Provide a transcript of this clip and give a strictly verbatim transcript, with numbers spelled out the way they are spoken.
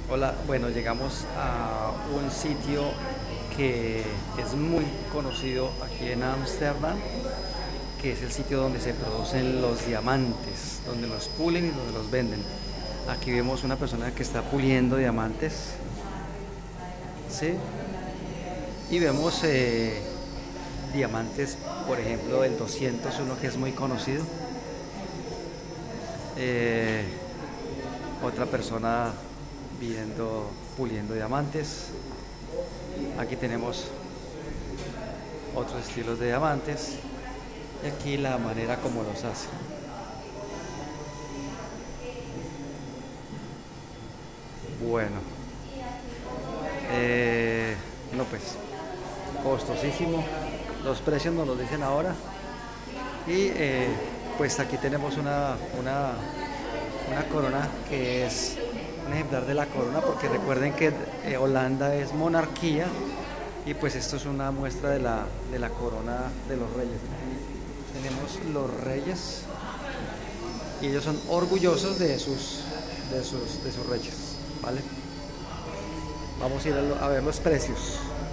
Hola, bueno, llegamos a un sitio que es muy conocido aquí en Ámsterdam, que es el sitio donde se producen los diamantes, donde los pulen y donde los venden. Aquí vemos una persona que está puliendo diamantes, ¿sí? Y vemos eh, diamantes, por ejemplo, el doscientos uno que es muy conocido. Eh, Otra persona viendo, puliendo diamantes. Aquí tenemos otros estilos de diamantes y aquí la manera como los hace. Bueno, eh, no pues, costosísimo. Los precios nos los dicen ahora. Y eh, pues aquí tenemos una, una, una corona que es un ejemplar de la corona, porque recuerden que eh, Holanda es monarquía y pues esto es una muestra de la, de la corona de los reyes. Aquí tenemos los reyes y ellos son orgullosos de sus, de sus, de sus reyes, ¿vale? Vamos a ir a, lo, a ver los precios.